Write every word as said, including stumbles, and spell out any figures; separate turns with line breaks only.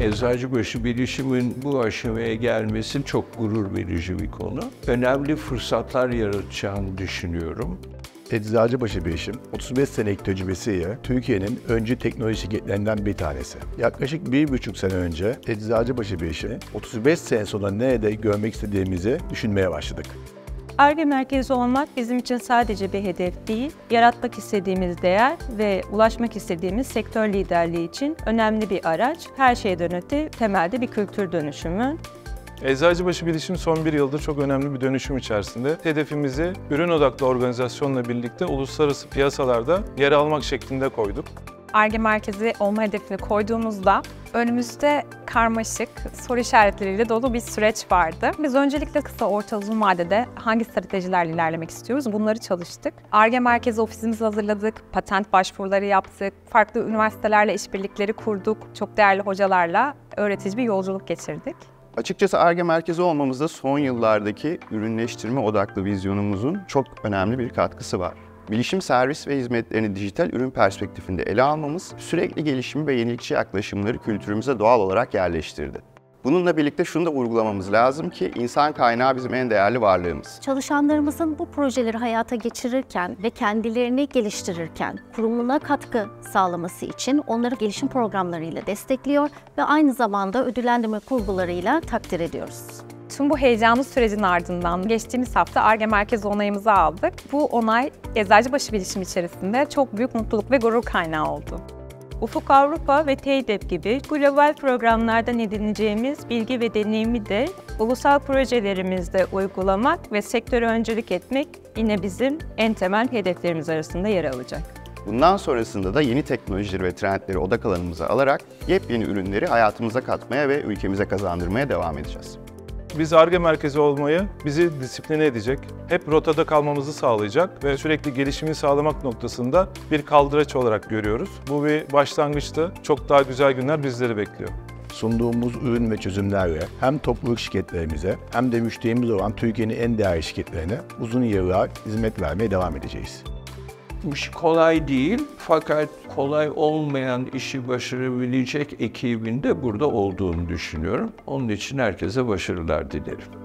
Eczacıbaşı bilişimin bu aşamaya gelmesi çok gurur verici bir konu. Önemli fırsatlar yaratacağını düşünüyorum.
Eczacıbaşı Bilişim, otuz beş senelik tecrübesiyle Türkiye'nin öncü teknoloji şirketlerinden bir tanesi. Yaklaşık bir buçuk sene önce Eczacıbaşı Bilişim'i otuz beş sene sonra nerede görmek istediğimizi düşünmeye başladık.
Ar-Ge merkezi olmak bizim için sadece bir hedef değil, yaratmak istediğimiz değer ve ulaşmak istediğimiz sektör liderliği için önemli bir araç. Her şeyden öte temelde bir kültür dönüşümü.
Eczacıbaşı Bilişim son bir yıldır çok önemli bir dönüşüm içerisinde. Hedefimizi ürün odaklı organizasyonla birlikte uluslararası piyasalarda yer almak şeklinde koyduk.
Ar-Ge merkezi olma hedefini koyduğumuzda önümüzde karmaşık, soru işaretleriyle dolu bir süreç vardı. Biz öncelikle kısa, orta, uzun vadede hangi stratejilerle ilerlemek istiyoruz bunları çalıştık. Ar-Ge merkezi ofisimizi hazırladık, patent başvuruları yaptık, farklı üniversitelerle işbirlikleri kurduk, çok değerli hocalarla öğretici bir yolculuk geçirdik.
Açıkçası Ar-Ge merkezi olmamızda son yıllardaki ürünleştirme odaklı vizyonumuzun çok önemli bir katkısı var. Bilişim servis ve hizmetlerini dijital ürün perspektifinde ele almamız, sürekli gelişimi ve yenilikçi yaklaşımları kültürümüze doğal olarak yerleştirdi. Bununla birlikte şunu da vurgulamamız lazım ki insan kaynağı bizim en değerli varlığımız.
Çalışanlarımızın bu projeleri hayata geçirirken ve kendilerini geliştirirken kurumuna katkı sağlaması için onları gelişim programlarıyla destekliyor ve aynı zamanda ödüllendirme kurgularıyla takdir ediyoruz.
Tüm bu heyecanlı sürecin ardından geçtiğimiz hafta Ar-Ge merkezi onayımızı aldık. Bu onay Eczacıbaşı Bilişim içerisinde çok büyük mutluluk ve gurur kaynağı oldu. Ufuk Avrupa ve TEİDEP gibi global programlardan edineceğimiz bilgi ve deneyimi de ulusal projelerimizde uygulamak ve sektöre öncülük etmek yine bizim en temel hedeflerimiz arasında yer alacak.
Bundan sonrasında da yeni teknolojileri ve trendleri odak alanımıza alarak yepyeni ürünleri hayatımıza katmaya ve ülkemize kazandırmaya devam edeceğiz.
Biz Ar-Ge merkezi olmayı bizi disipline edecek, hep rotada kalmamızı sağlayacak ve sürekli gelişimi sağlamak noktasında bir kaldıraç olarak görüyoruz. Bu bir başlangıçtı. Çok daha güzel günler bizleri bekliyor.
Sunduğumuz ürün ve çözümlerle hem topluluk şirketlerimize hem de müşterimiz olan Türkiye'nin en değerli şirketlerine uzun yıllar hizmet vermeye devam edeceğiz.
Bu iş kolay değil fakat kolay olmayan işi başarabilecek ekibin de burada olduğunu düşünüyorum. Onun için herkese başarılar dilerim.